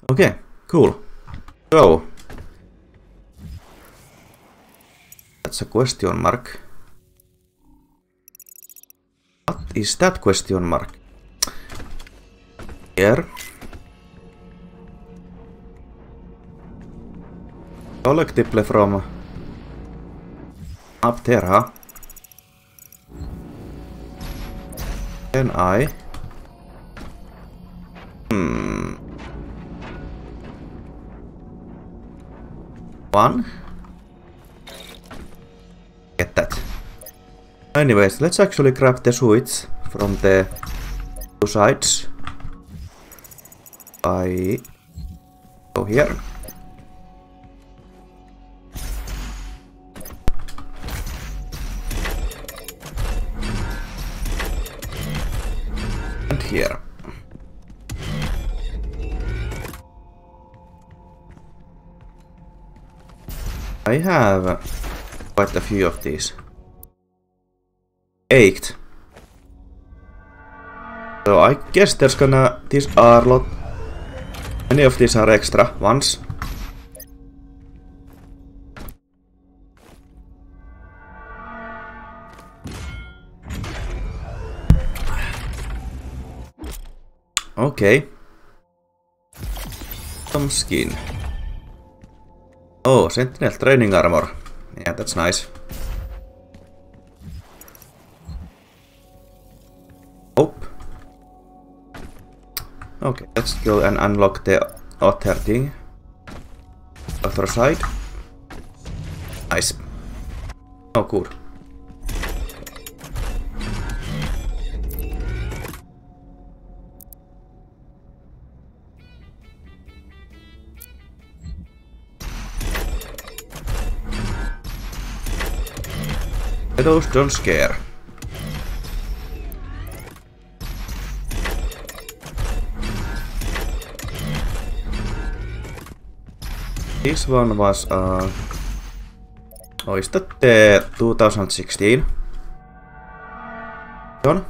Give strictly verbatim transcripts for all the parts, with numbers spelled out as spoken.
Okay, cool. So that's a question mark. What is that question mark? Here. Collectively from up there, huh? Can I? Hmm. One. Get that. Anyways, let's actually grab the switch from the two sides. I go here. And here. I have quite a few of these. Eight. So I guess there's gonna... These are lot... Many of these are extra ones. Okay. Some skin. Oh, Sentinel training armor. Yeah, that's nice. Oh. Okay, let's go and unlock the other thing. Other side. Nice. Oh, cool. Those don't scare. This one was uh oh, is that the two thousand sixteen one?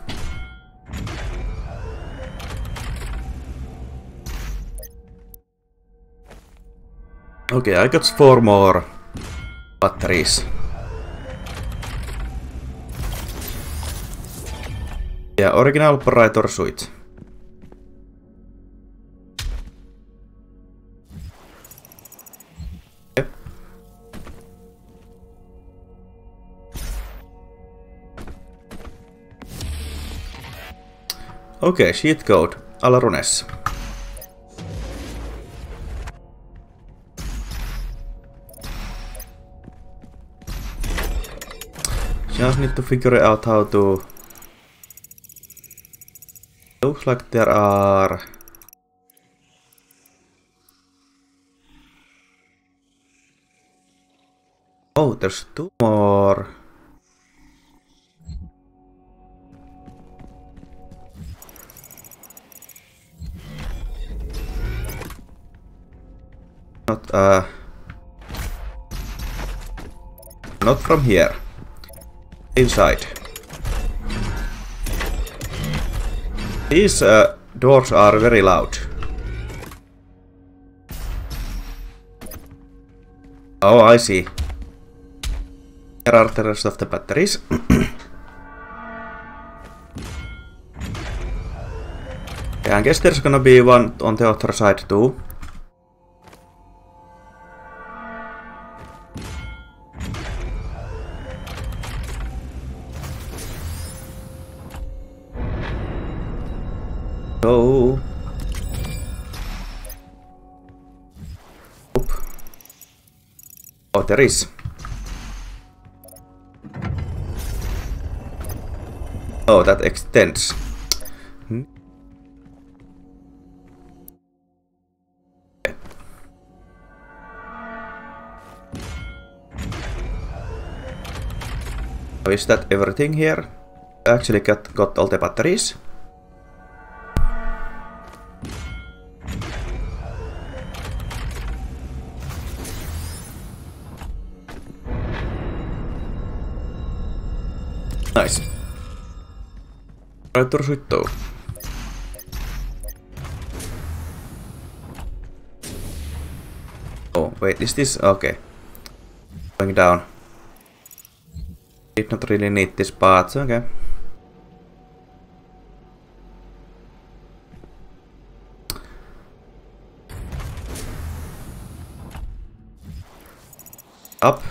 Okay, I got four more batteries. Yeah, original operator suite. Okay. Okay, sheet code. Alarunes. Just need to figure out how to... Looks like there are... Oh, there's two more. Not, uh... Not from here. Inside. These uh, doors are very loud. Oh, I see. Here are the rest of the batteries. Yeah, I guess there's gonna be one on the other side too. So... Oop. Oh, there is. Oh, that extends. Hmm. Okay. So is that everything here? I actually got, got all the batteries. Nice. Operator suite though. Oh, wait, is this? Okay. Going down. Did not really need this part, okay. Up.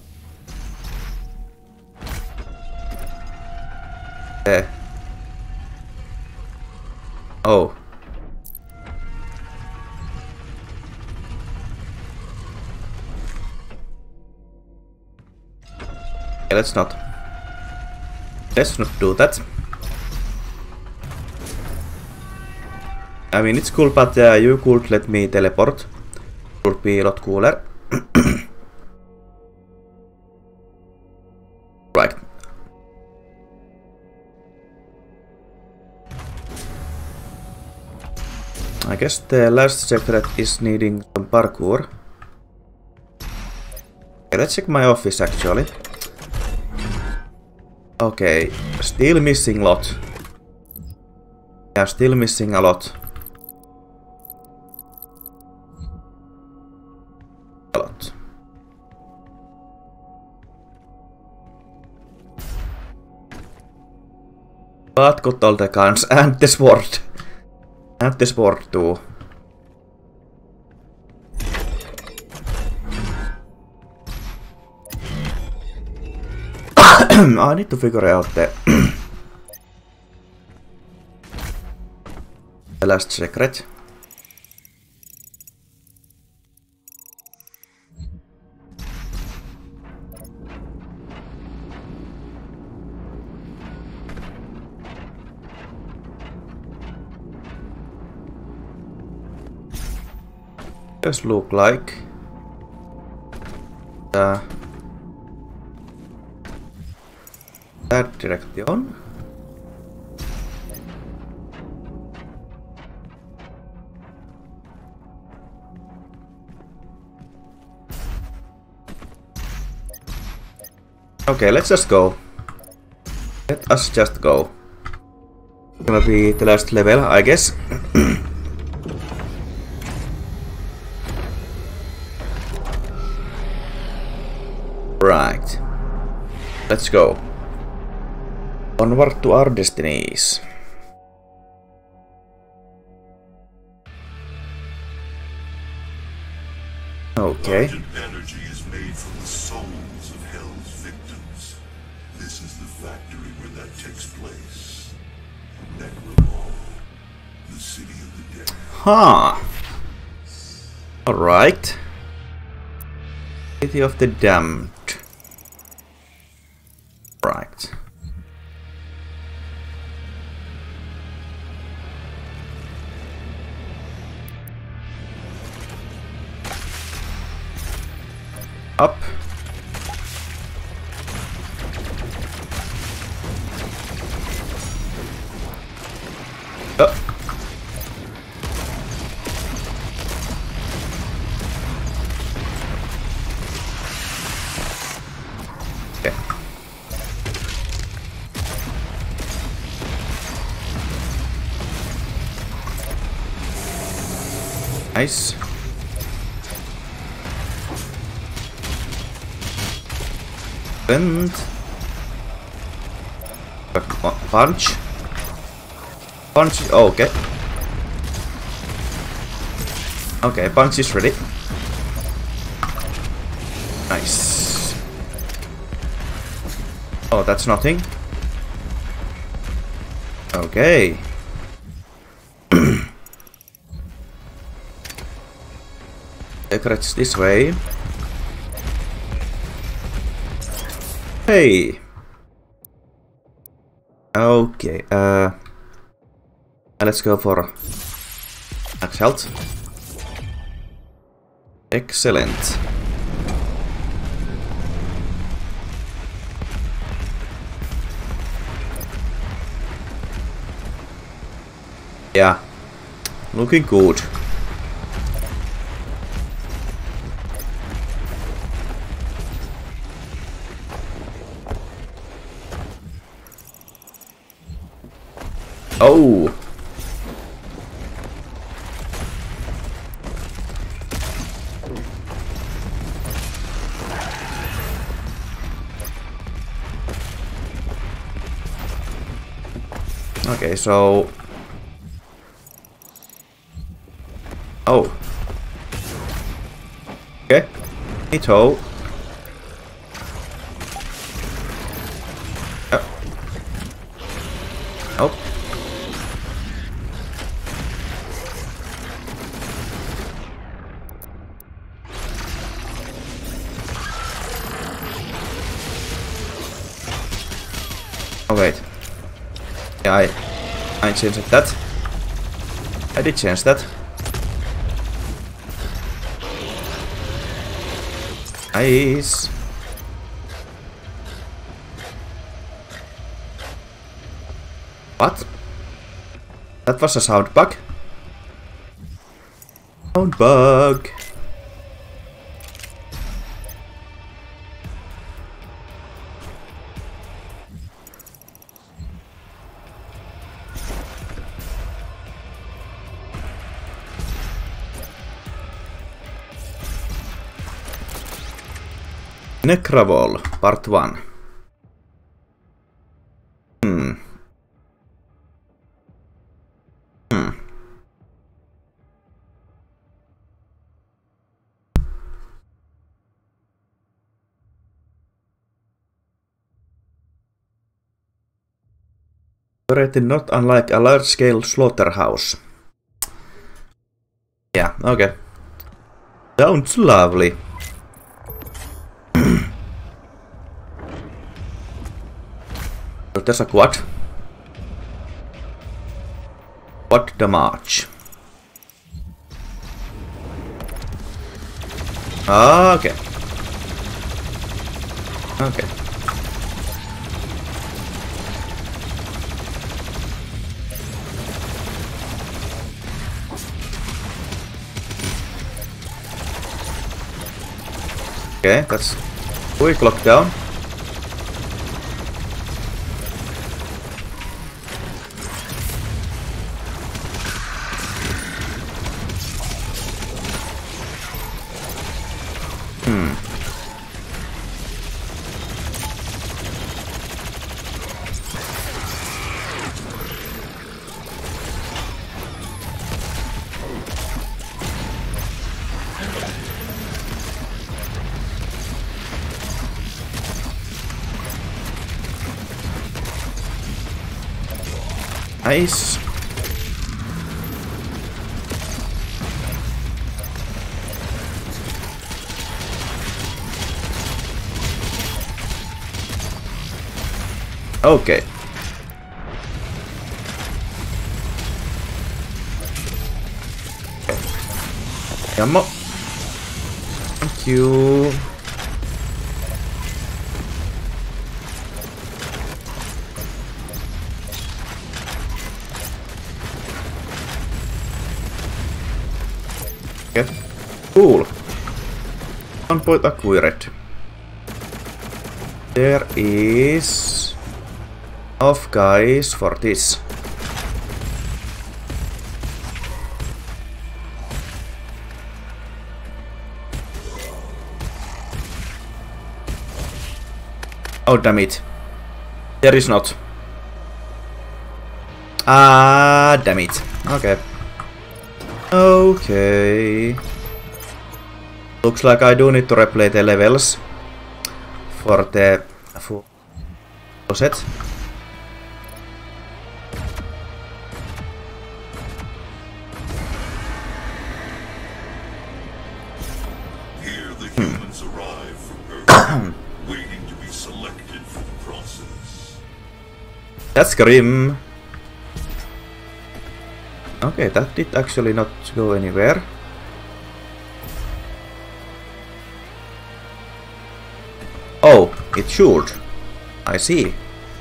There. Oh. Okay, let's not. Let's not do that. I mean, it's cool, but uh, you could let me teleport. Would be a lot cooler. Right. I guess the last secret is needing some parkour. Okay, let's check my office actually. Okay, still missing a lot. Yeah, still missing a lot. A lot. But got all the guns and the sword. And the sword too. I need to figure out the, the last secret. Does look like uh, that direction. Okay, let's just go. Let us just go. Gonna be the last level, I guess. Right. Let's go. Onward to our destinies. Okay. Energy is made from the souls of Hell's victims. This is the factory where that takes place. Necromall, the city of the dead. Huh. Alright. City of the Damned. Right. Up. Up. Okay. Nice. And punch. Punch. Oh, okay. Okay, punch is ready. Nice. Oh, that's nothing. Okay. Secrets this way. Hey. Okay. Uh. Let's go for max health. Excellent. Yeah. Looking good. Oh. so... Oh. Okay. Neato. Yep. Nope. Oh wait. Yeah, I, I changed that. I did change that. Nice. What? That was a sound bug? Sound bug. Necravol, part one. Hmm. Hmm. Operated not unlike a large-scale slaughterhouse. Yeah, okay. Sounds lovely. There's a quad. Quad damage. Okay. Okay. Okay, that's quick lockdown. Nice. Okay. Ammo. Thank you. Okay. Cool. One point accurate. There is enough guys for this. Oh damn it. There is not. Ah damn it. Okay. Okay. Looks like I do need to replay the levels for the full set. Here the humans arrive from Earth, waiting to be selected for the process. That's grim. Okay, that did actually not go anywhere. Oh, it should. I see.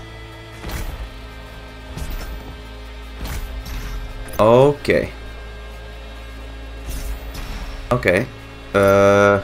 Okay. Okay. Uh...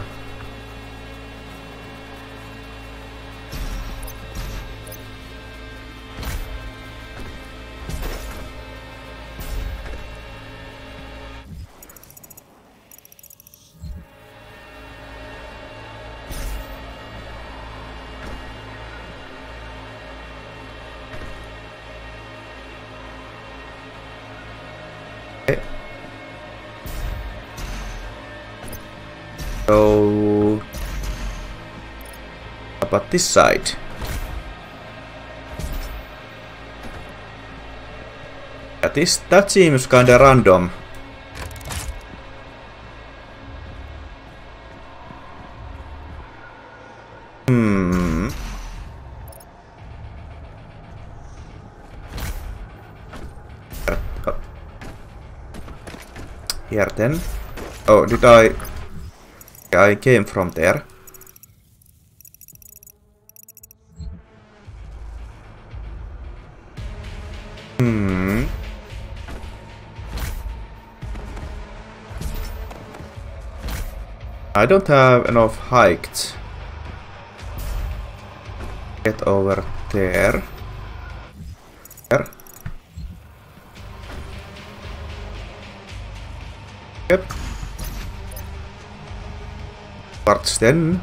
about this side? That is, that seems kinda random. Hmm. Here then. Oh, did I... I came from there. Hmm. I don't have enough height. Get over there. There. Yep. Parts then.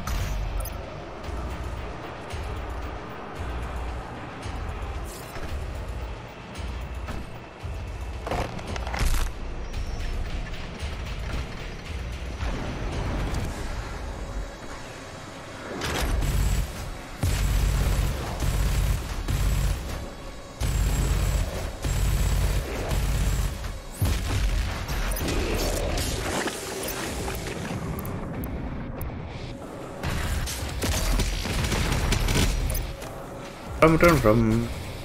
Rum, rum, rum.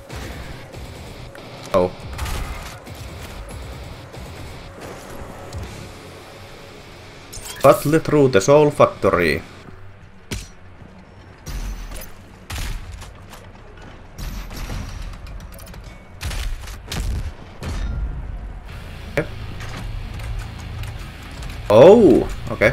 Oh. Battle through the Soul Factory. Okay. Oh, okay.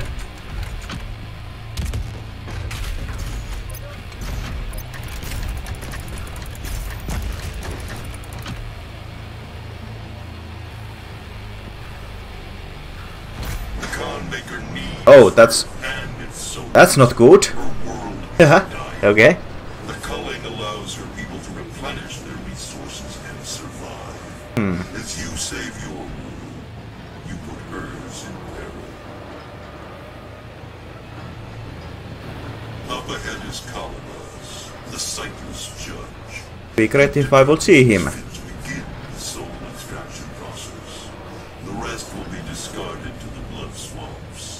Oh, that's that's not good. Yeah. Okay. The culling allows her people to replenish their resources and survive. Hmm. As you save your world, you put hers in peril. Up ahead is Calibas, the sightless judge. Be great if I will see him. To begin the soul extraction process. The rest will be discarded to the blood swamps.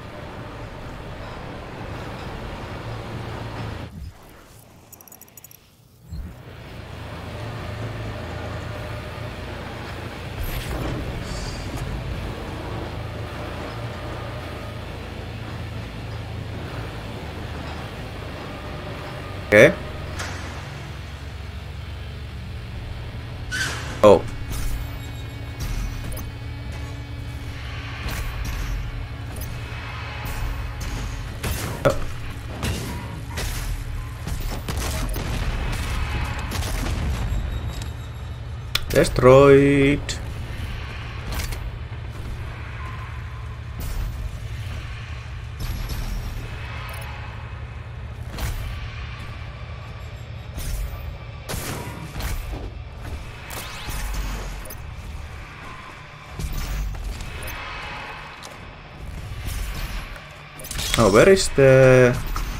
Okay. Oh. Oh. Destroyed. Oh, where is the...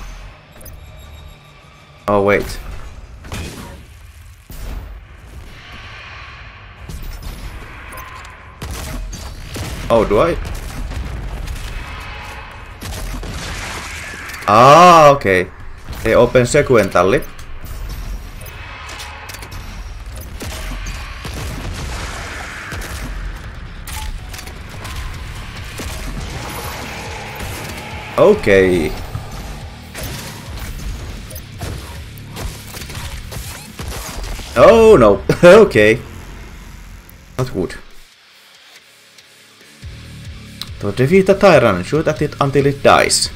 Oh, wait. Oh, do I? Ah, okay. They open sequentially. Okay. Oh no. Okay. Not good. To defeat a tyrant, shoot at it until it dies.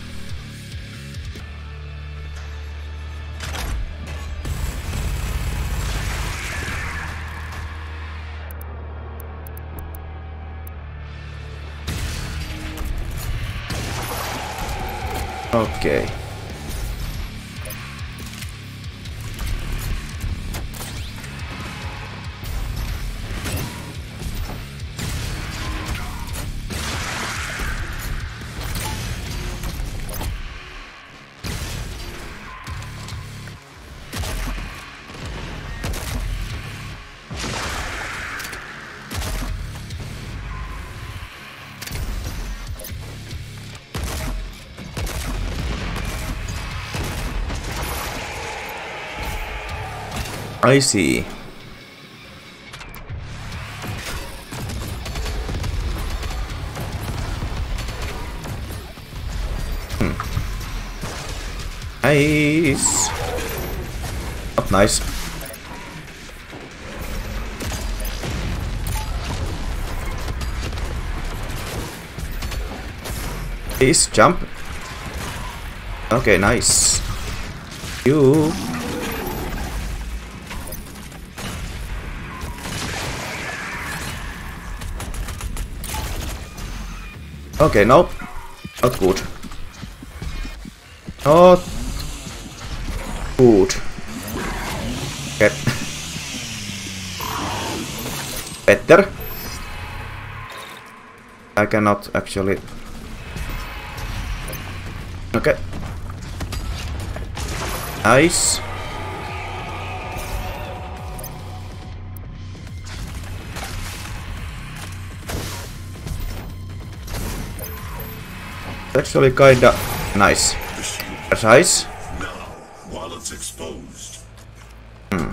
Okay. I see. Hmm. Nice. Not nice. Please jump. Okay, nice. You. Okay, nope. Not good. Not good. Okay. Better. I cannot actually. Okay. Nice. Actually kinda nice. Precise. Now, while it's exposed. Hmm.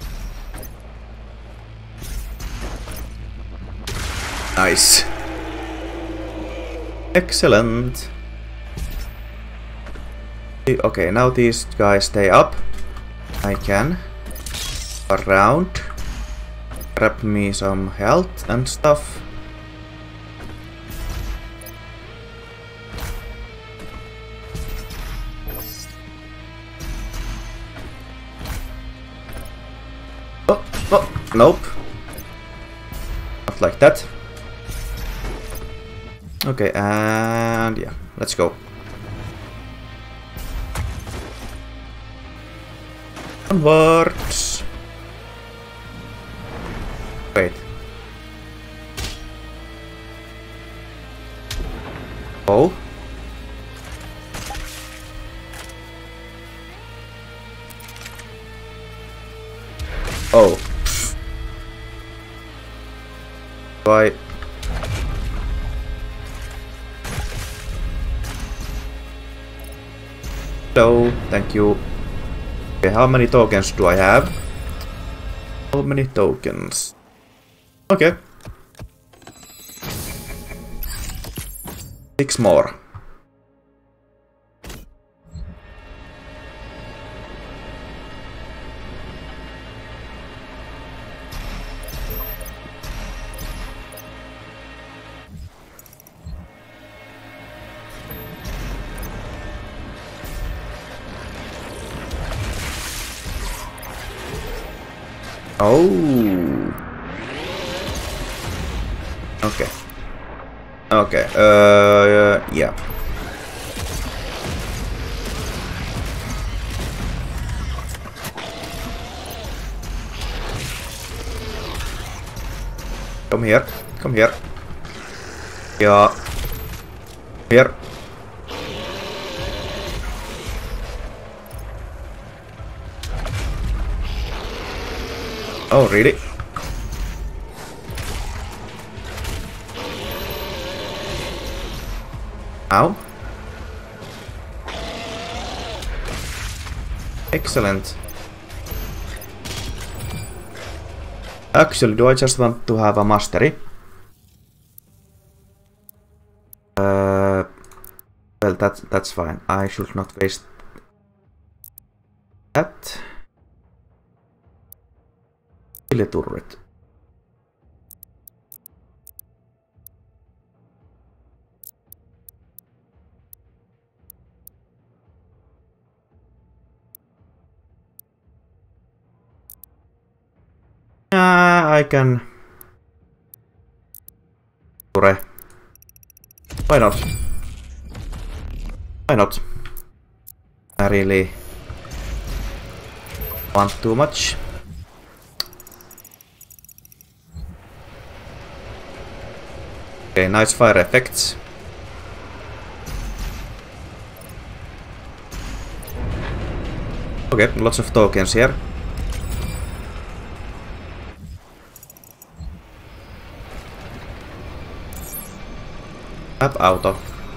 Nice. Excellent. Okay, now these guys stay up. I can around, grab me some health and stuff. Oh, oh, nope. Not like that. Okay, and yeah, let's go. Onwards. Wait. Oh. Oh. Why? Hello, thank you. Okay, how many tokens do I have? How many tokens? Okay. Six more. Oh. Okay. Okay. Uh, yeah. Come here. Come here. Yeah. Here. Oh, really? Ow. Excellent. Actually, do I just want to have a mastery? Uh, well, that, that's fine. I should not waste that. Kill a turret. Ah, I can. Ture. Why not? Why not? I really want too much. Okay, nice fire effects. Okay, lots of tokens here. Tap auto.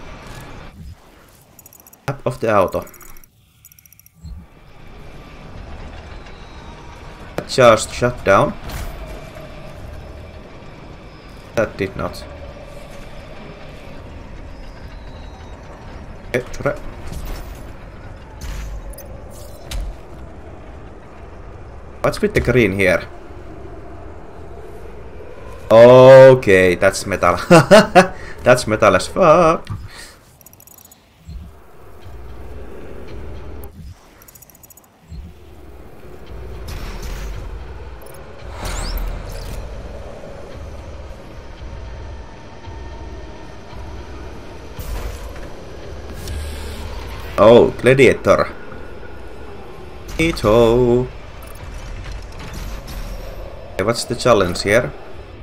Tap of the auto. just shut down? That did not. Okay, try. What's with the green here? Okay, that's metal. That's metal as fuck. Oh, gladiator. Ito. Okay, what's the challenge here?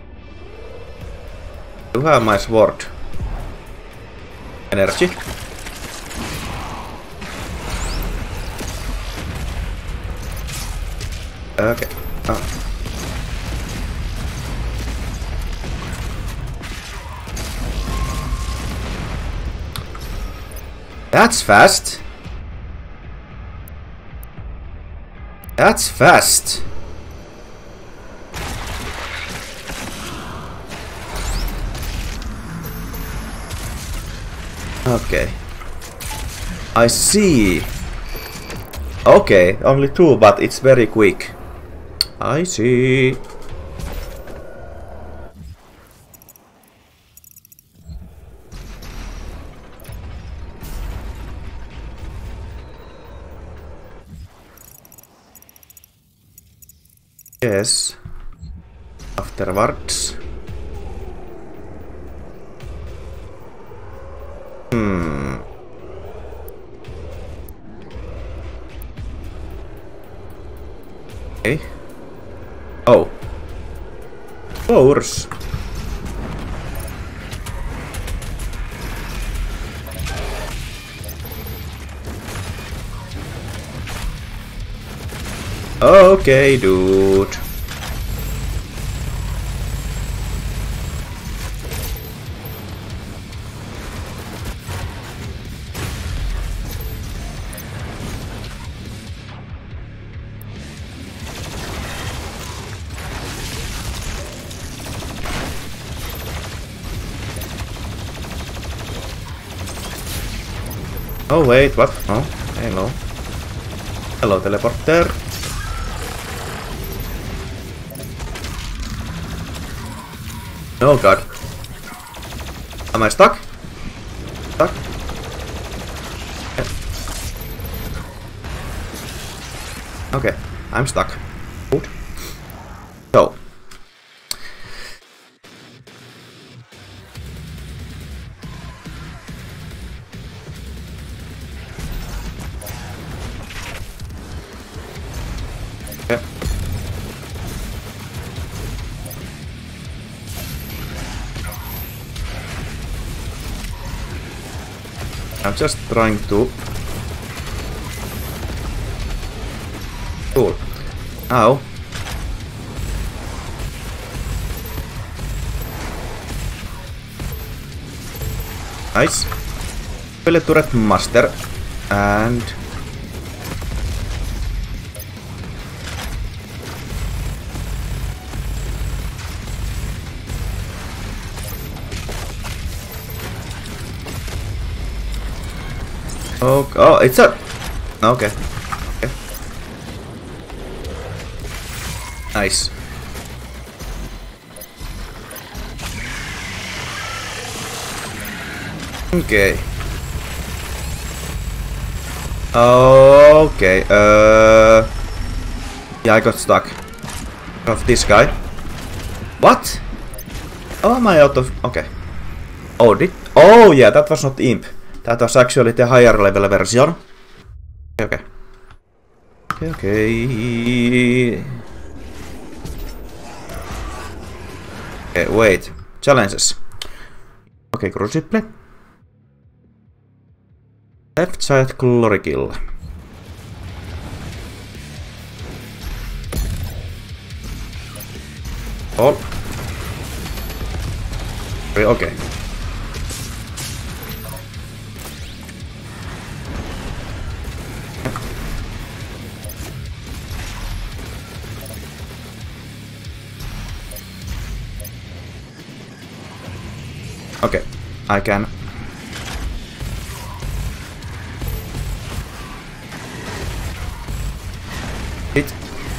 You have my sword. Energy. Okay. Oh. That's fast. That's fast. Okay. I see. Okay, only two, but it's very quick. I see. Yes. Afterwards. Hmm. Okay. Oh. Floors. Okay, dude. Oh wait, what? Oh, hello. Hello, teleporter. Oh god. Am I stuck? Stuck? Yeah. Okay, I'm stuck. Good. So. Yeah. I'm just trying to... Cool. Ow. Nice. Pellet turret master. And... Oh, oh, it's a... Okay. Okay. Nice. Okay. Okay, uh... yeah, I got stuck. Of this guy. What? Oh, am I out of... Okay. Oh, did... Oh, yeah, that was not imp. That was actually the higher level version. Okay. Okay, okay. Okay, wait. Challenges. Okay, Crucible. Left side glory kill. All. Okay. Okay, I can. Hit.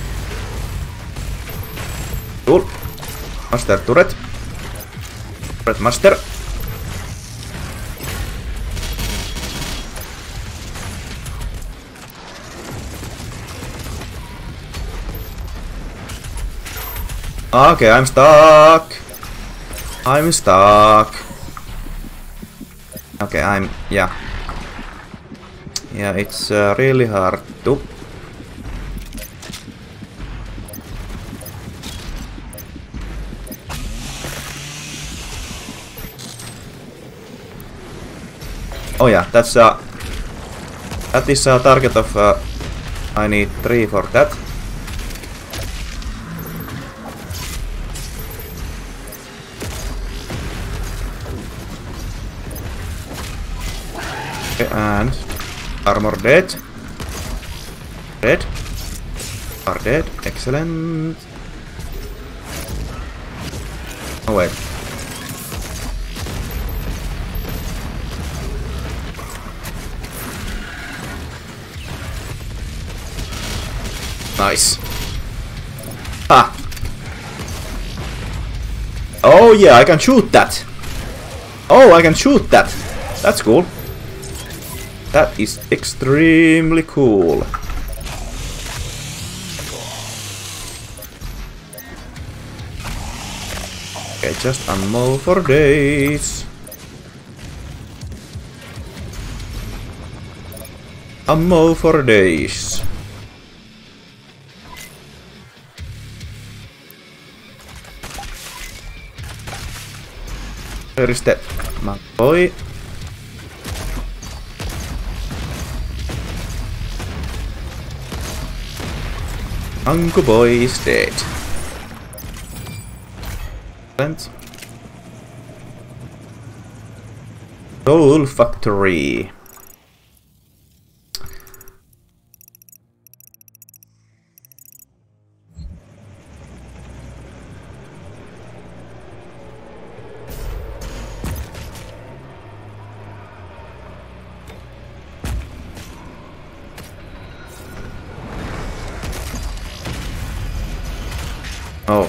Cool. Master turret. Turret master. Okay, I'm stuck. I'm stuck. Okay, I'm... yeah. Yeah, it's uh, really hard to... Oh yeah, that's uh... that is a target of... Uh, I need three for that. And armor dead. Dead. Are dead. Excellent. Oh wait. Nice. Ah. Oh yeah, I can shoot that. Oh, I can shoot that. That's cool. That is extremely cool. Okay, just ammo for days. Ammo for days. Where is that, my boy? Uncle boy is dead. Excellent. Soul Factory. Oh.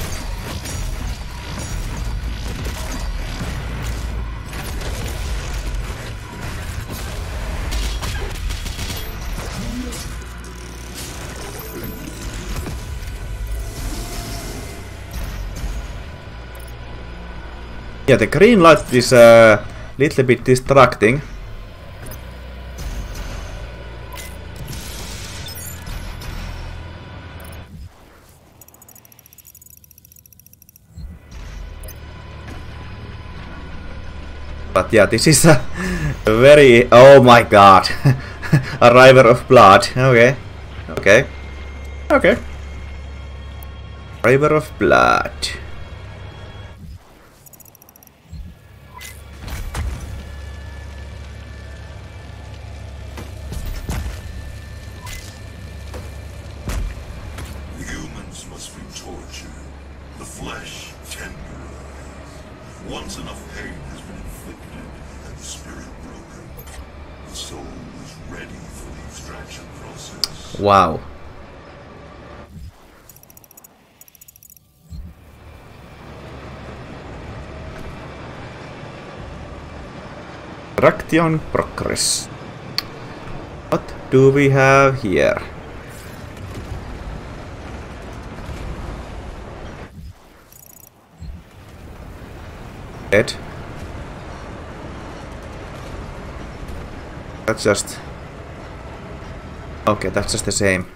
Yeah, the green light is a little bit distracting. But yeah, this is a very... oh my god. A river of blood. Okay. Okay. Okay. River of blood. Humans must be tortured, the flesh tenderized. Once enough pain has been inflicted and the spirit broken, the soul is ready for the extraction process. Wow. Traction progress. What do we have here? Dead. That's just... okay, that's just the same.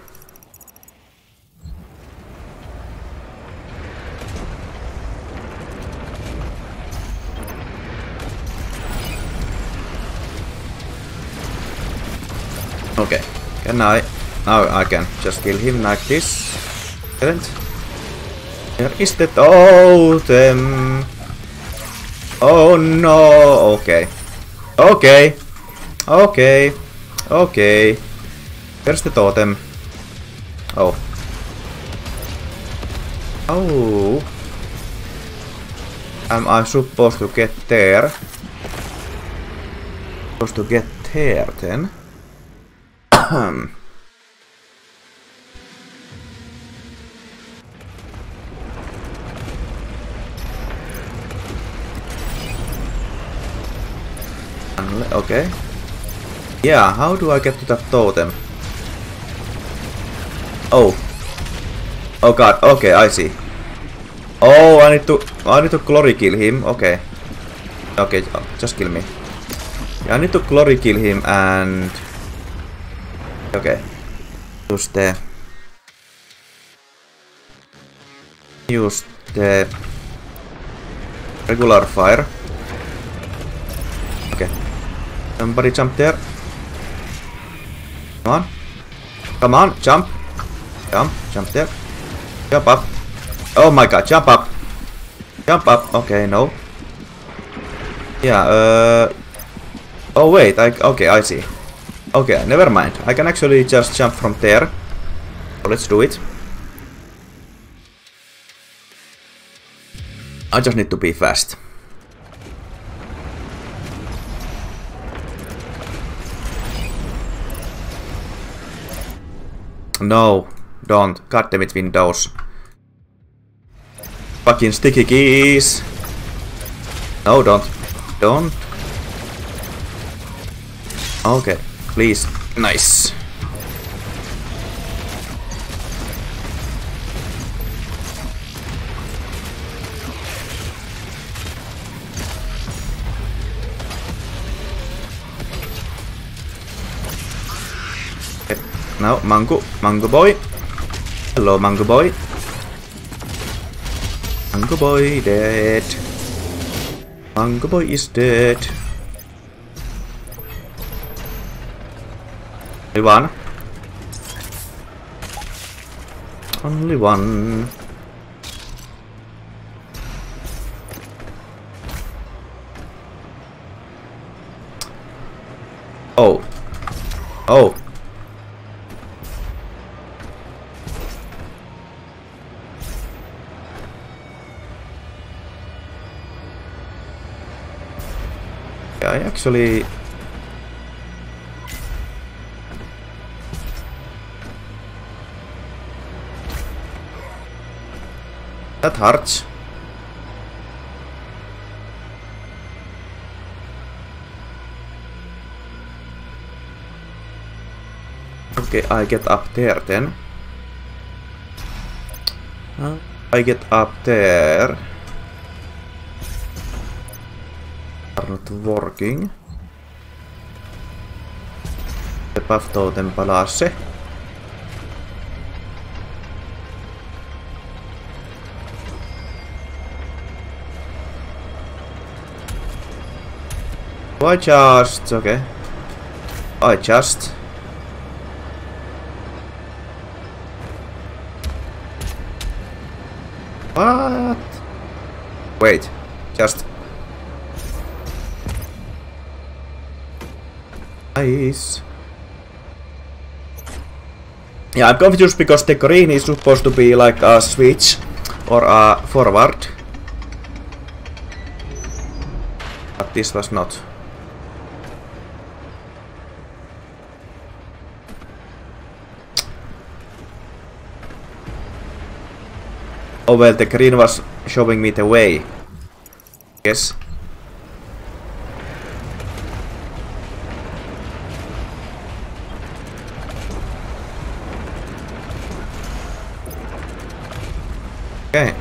Okay, can I... now I can just kill him like this. Excellent. Where is the totem? Oh no! Okay. Okay. Okay. Okay. Where's the totem? Oh. Oh. Am I supposed to get there? Supposed to get there then? Okay. Yeah, how do I get to that totem? Oh. Oh god, okay, I see. Oh, I need to I need to glory kill him, okay. Okay, just kill me. Yeah, I need to glory kill him and okay. Use the use the regular fire. Okay. Somebody jump there. Come on. Come on, jump. Jump, jump there. Jump up. Oh my god, jump up. Jump up. Okay, no. Yeah, uh... oh wait, I... okay, I see. Okay, never mind. I can actually just jump from there. So let's do it. I just need to be fast. No, don't. God damn it, Windows. Fucking sticky keys. No, don't. Don't. Okay, please. Nice. Okay. Now, Mango. Mango boy. Hello, Mango boy. Mango boy dead. Mango boy is dead. Only one. Only one. Oh. Oh. I actually... that hurts. Okay, I get up there then. Uh, I get up there. Are not working. The buff totem palace. I just... okay. I just... what? Wait. Just... nice. Yeah, I'm confused because the green is supposed to be like a switch or a forward. But this was not. Oh well, the green was showing me the way. Yes. Okay.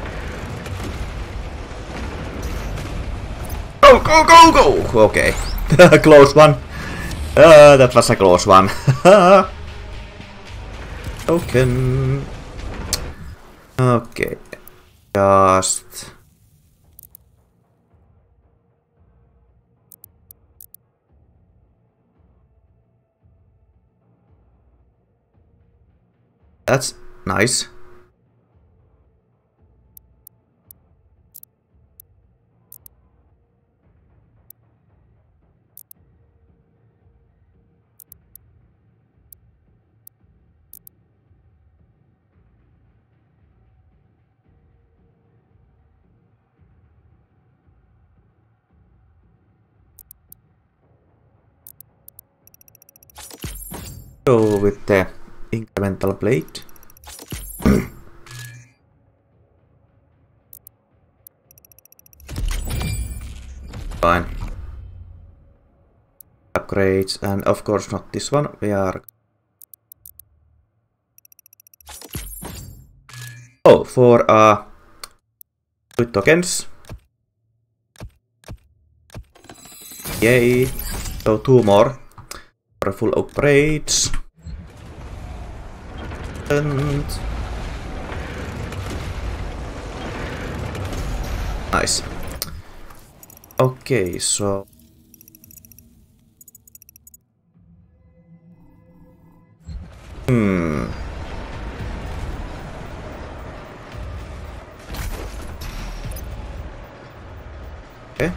Go, go, go, go! Okay. Close one. Uh, that was a close one. Token. Okay. Just... that's nice. Go with the incremental blade. Fine. Upgrades, and of course not this one. We are. Oh, for uh, two tokens. Yay! So two more for full upgrades. And nice. Okay, so hmm. Okay.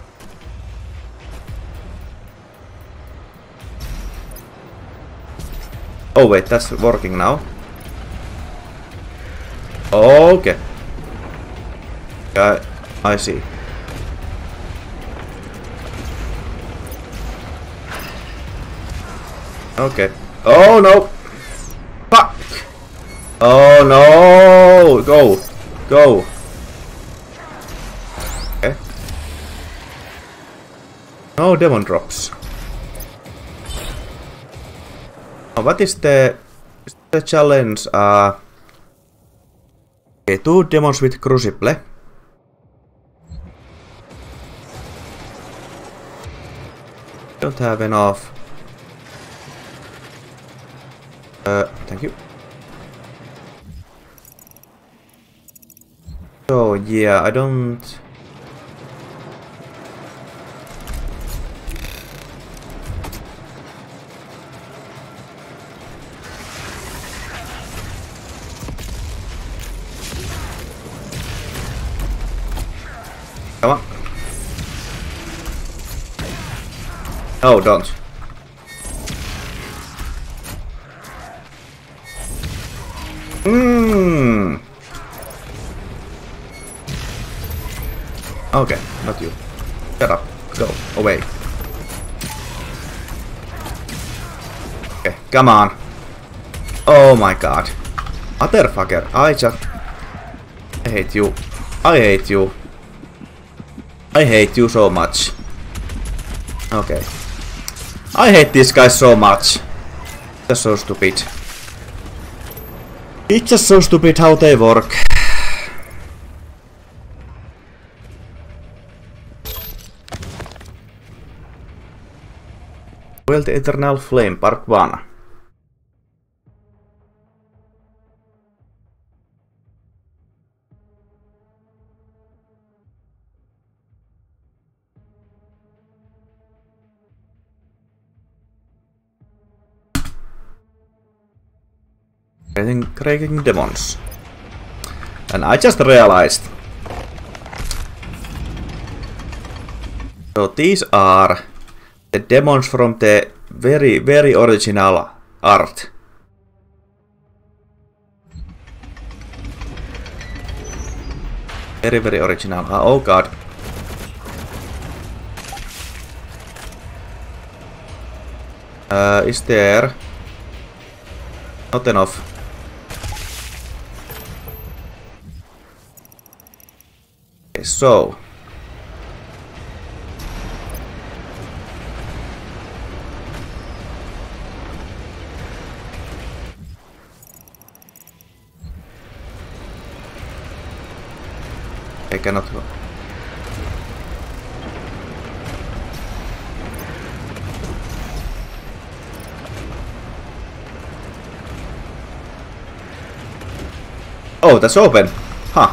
Oh wait, that's working now. Okay. Yeah, I see. Okay. Oh no! Fuck! Oh no! Go! Go! Okay. No demon drops. Oh, what is the, is the challenge? Uh, okay, two demons with crucible. Don't have enough. Uh, thank you. So yeah, I don't. Come on. Oh, don't. Hmm. Okay, not you. Shut up. Go away. Okay, come on. Oh my god. Motherfucker, I just... I hate you. I hate you. I hate you so much. Okay. I hate these guys so much. They're so stupid. It's just so stupid how they work. Well, the Eternal Flame, part one. Creating demons. And I just realized. So these are the demons from the very, very original art. Very, very original. Oh god. Uh, is there not enough? Okay, so I cannot go. Oh, that's open. Huh.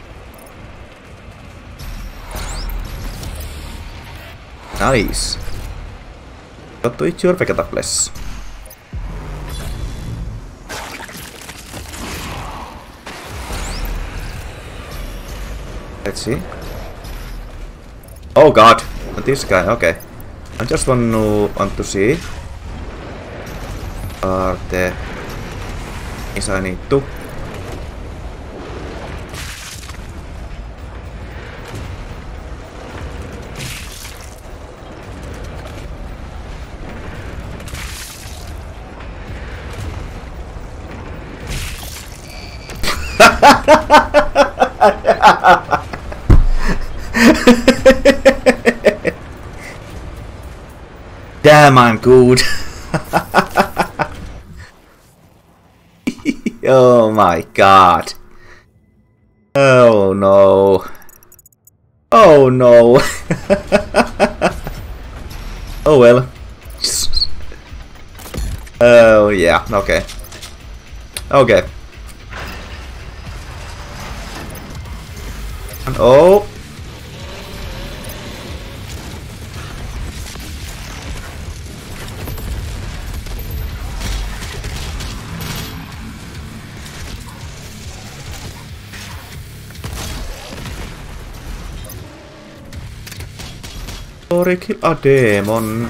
Nice. Got to eat your vegetables. Let's see. Oh god, this guy. Okay. I just want to want to see. Are the things I need to. Damn, I'm good. Oh my god. Oh no. Oh no. Oh well. Oh yeah, okay. Okay. And oh. Glory kill a demon.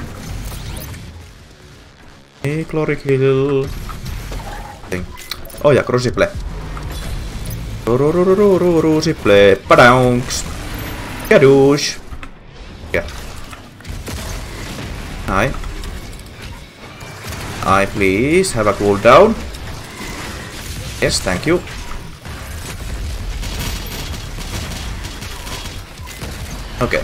Hey, glory kill. Oh ja, Crucible. Crucible. Padounks. Kadoosh. Yeah. Hi. Hi, please have a cooldown. Yes, thank you. Okay.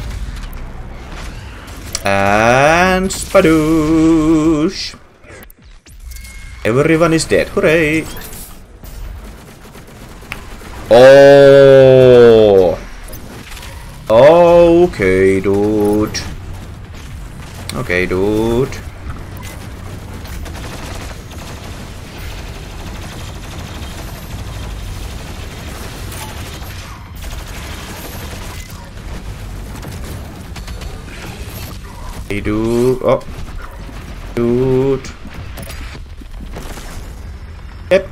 And spadoosh. Everyone is dead. Hooray! Oh. Okay, dude. Okay, dude. Hey, dude. Oh. Dude. Yep.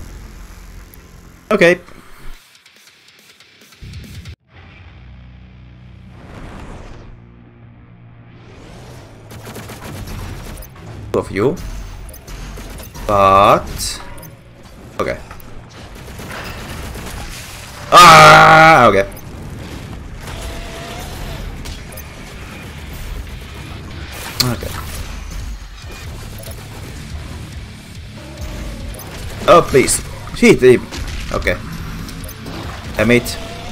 Okay. Two of you. But... Okay. Ah! Okay. Okay. Oh, please. Hit him. Okay. Damn it.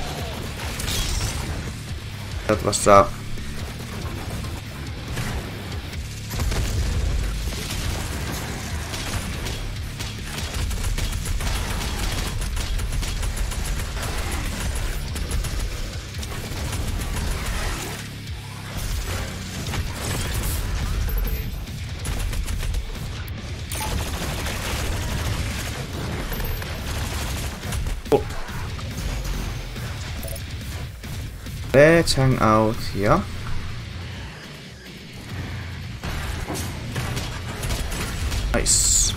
That was uh let's hang out here. Nice.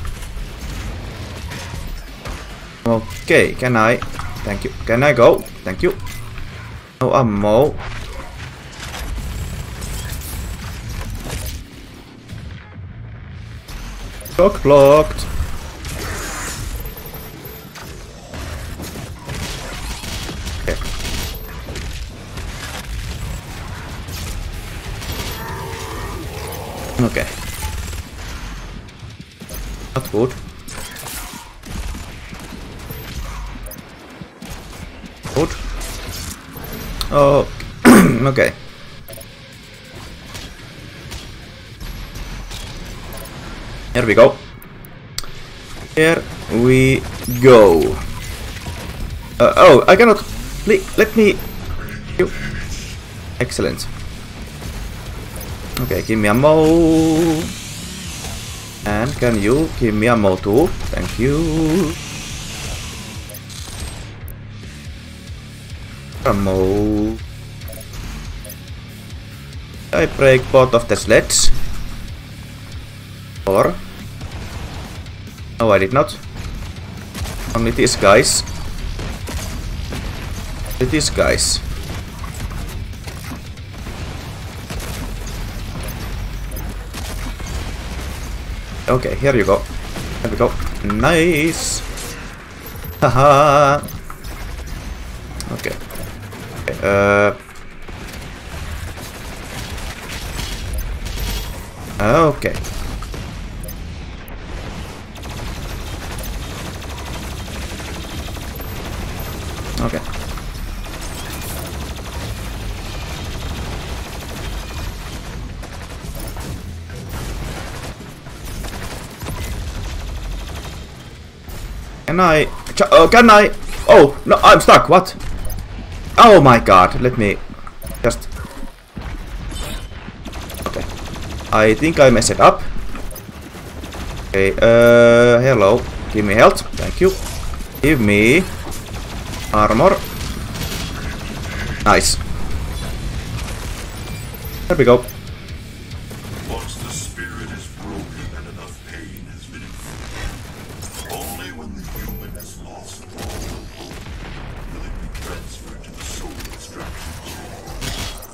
Okay, can I? Thank you. Can I go? Thank you. No ammo. Block blocked. Okay. Not good. Good. Oh, okay. Here we go. Here we go. Uh, oh, I cannot. Let me. Excellent. Okay, give me ammo. And can you give me ammo too? Thank you. Ammo. I break both of the sleds. Or... No, I did not. Only these guys. Only these guys. Okay, here you go. Here we go. Nice. Haha. Okay. Okay. Uh. Okay. Okay. Can I... Oh, can I... Oh, no, I'm stuck. What? Oh my god. Let me just... Okay. I think I messed it up. Okay, uh... hello. Give me health. Thank you. Give me... armor. Nice. There we go. Once the spirit is broken and enough pain has been inflicted, only when the human has lost all hope will it be transferred to the soul extraction chamber.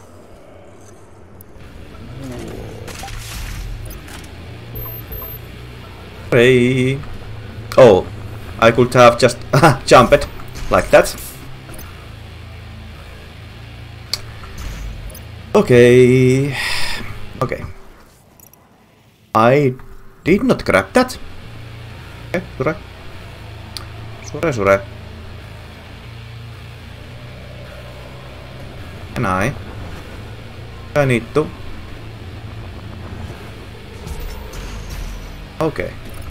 Hey. Oh, I could have just jumped like that. Okay. Okay. I did not grab that. Okay, sure. Sure, sure. Can I? I need to. Okay.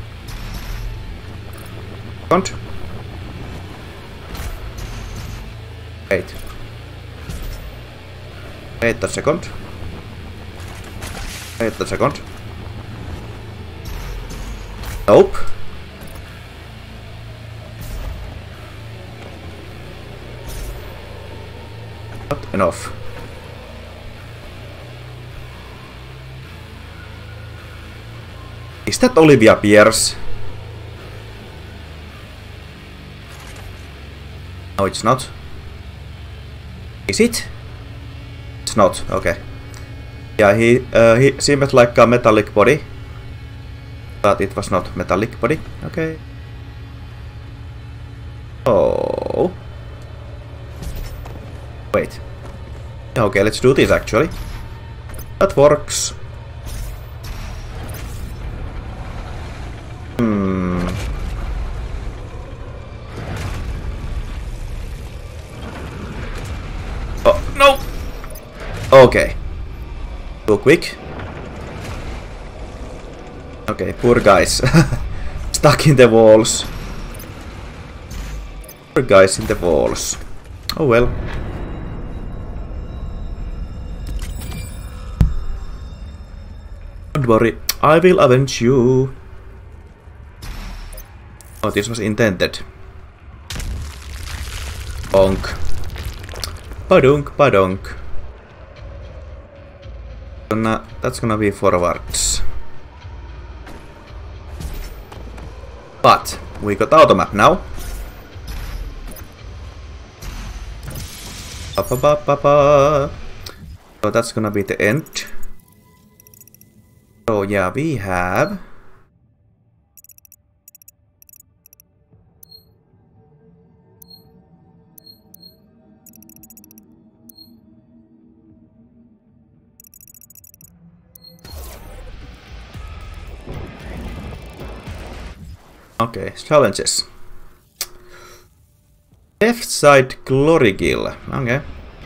Second. Wait. Wait a second. Wait a second. Nope. Not enough. Is that Olivia Pierce? No, it's not. Is it? It's not. Okay. Yeah, he uh, he seemed like a metallic body, but it was not metallic body. Okay. Oh. Wait. Okay, let's do this actually. That works. Hmm. Oh, no! Okay. Too quick. Okay, poor guys. Stuck in the walls. Poor guys in the walls. Oh well. Don't worry, I will avenge you. Oh, this was intended. Bonk. Padunk, padunk. Gonna, that's gonna be forwards. But we got auto map now. Ba ba ba ba ba. So that's gonna be the end. So yeah, we have. Okay, challenges. Left side glory kill. Okay.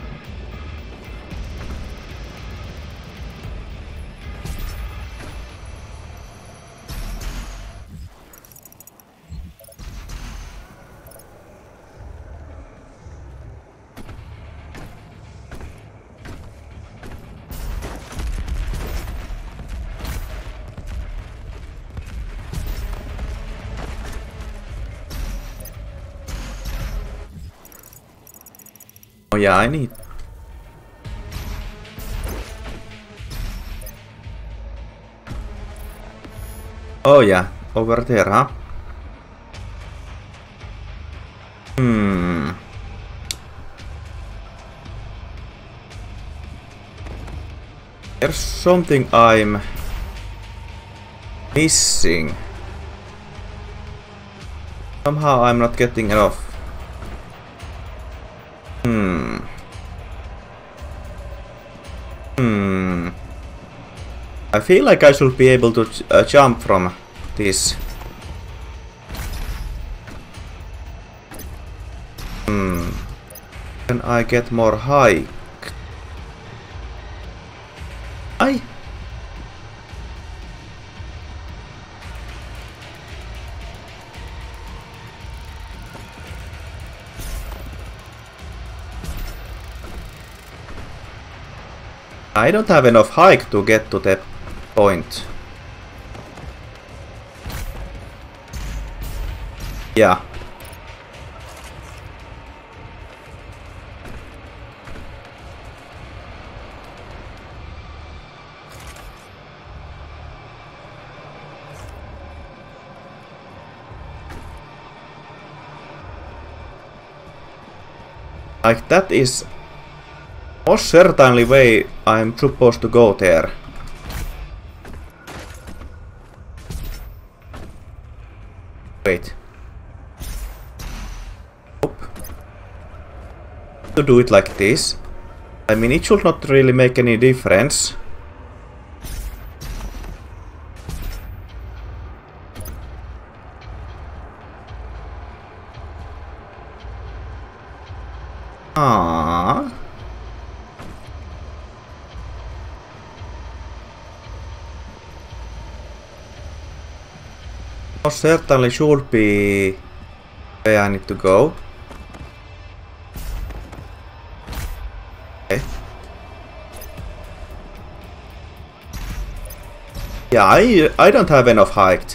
Oh yeah, I need. Oh yeah, over there, huh? Hmm. There's something I'm missing. Somehow I'm not getting it off. Hmm. Hmm. I feel like I should be able to uh, jump from this. Hmm. Can I get more high? I. I don't have enough hike to get to the point. Yeah. Like that is most certainly way I'm supposed to go there. Wait. Nope. To do it like this. I mean, it should not really make any difference. Ah. Most certainly should be where I need to go. Okay. Yeah, I I don't have enough height.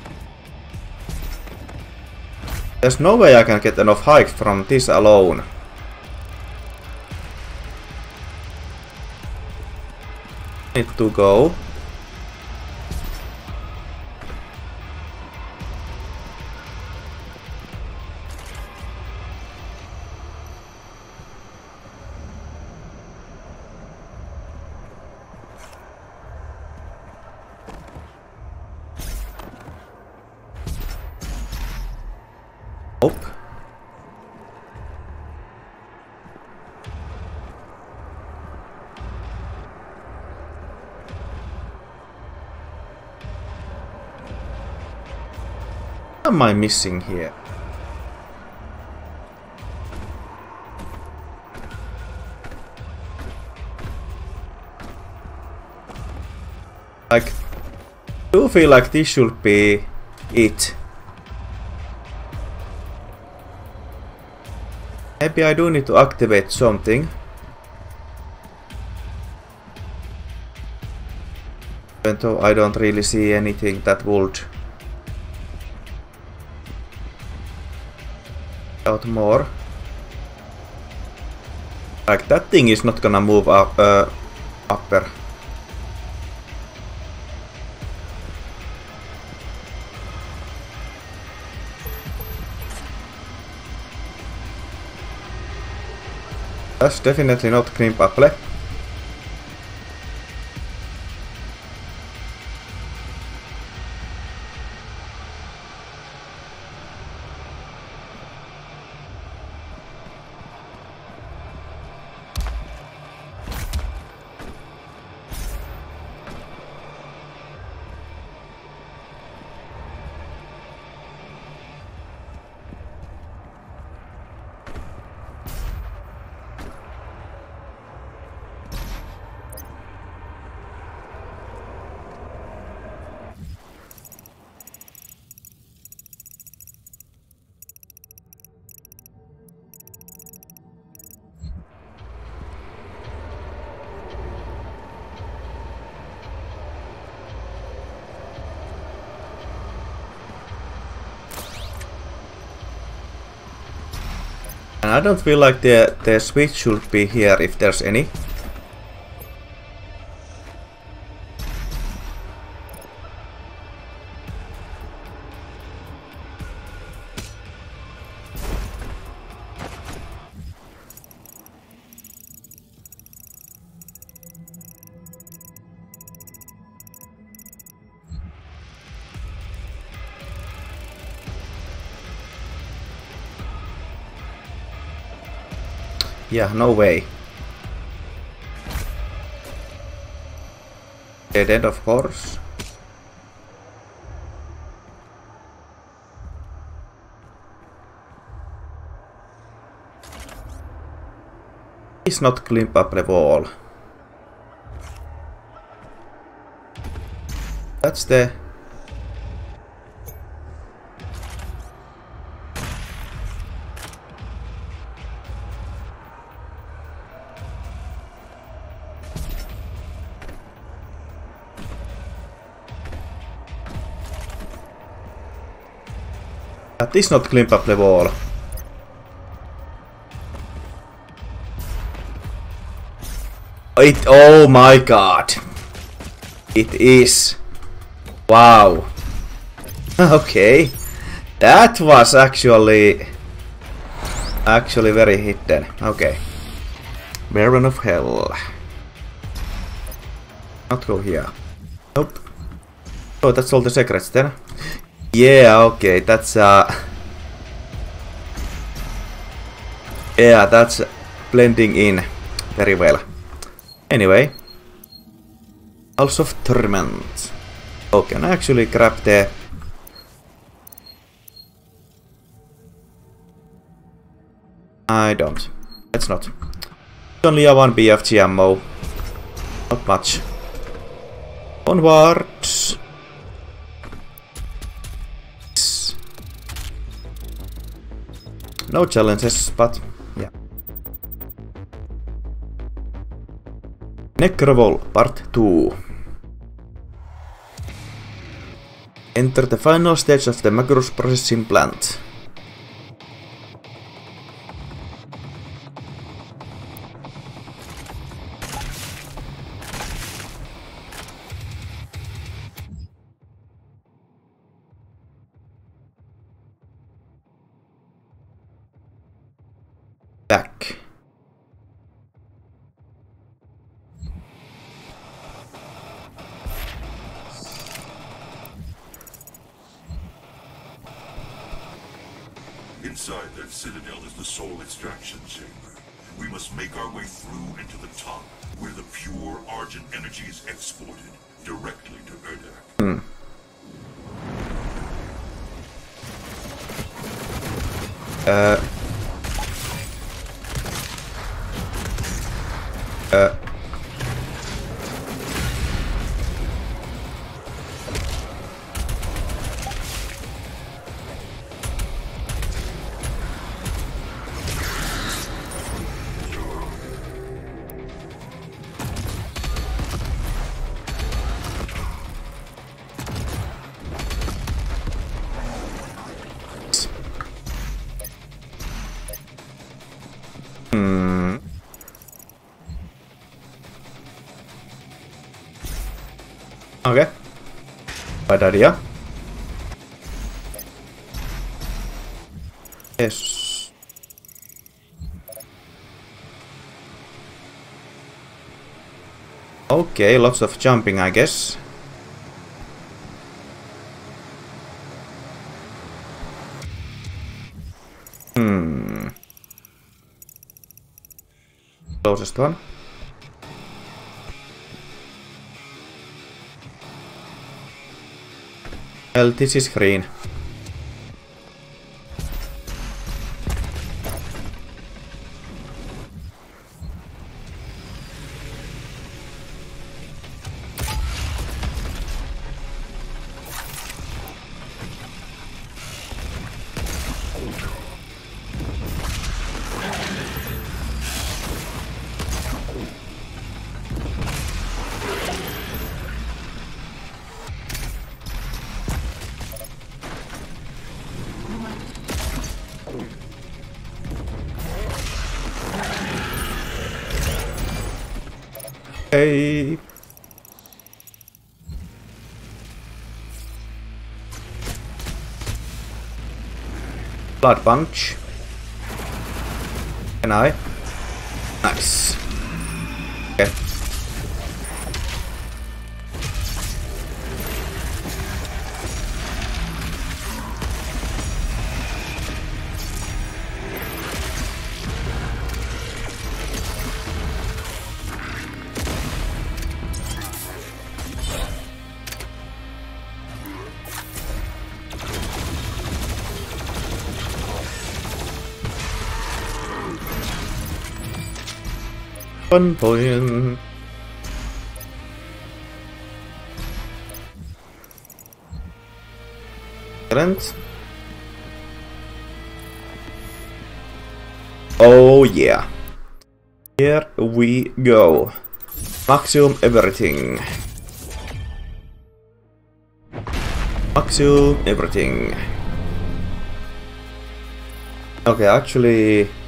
There's no way I can get enough height from this alone. Need to go. Nope. What am I missing here? Like, I do feel like this should be it. Maybe I do need to activate something. Even though I don't really see anything that would out more. Like that thing is not gonna move up uh, upper. That's definitely not Grimpapple. And I don't feel like the, the switch should be here if there's any. Yeah, no way. Dead end, of course. Please not climb up the wall. That's the... That is not climb up the wall. It, oh my god. It is. Wow. Okay. That was actually... Actually very hidden. Okay. Baron of Hell. Not go here. Nope. Oh, that's all the secrets then. Yeah, okay, that's uh... yeah, that's blending in very well. Anyway. House of Torment. Oh, can I actually grab the... I don't. Let's not. Only a one B F G ammo. Not much. Onwards. No challenges, but yeah. Necrovol Part two. Enter the final stage of the Magnus processing plant. Back. Inside that citadel is the soul extraction chamber. We must make our way through and to the top, where the pure Argent energy is exported directly to Urdak. Hmm. Uh. Uh. Hmm. Okay. Bad idea. Yes. Okay, lots of jumping, I guess. Hmm. Closest one. Well, this is green. Hey. Blood punch. Can I? Nice. Okay. One point. Excellent. Oh yeah. Here we go. Maximum everything. Maximum everything. Okay, actually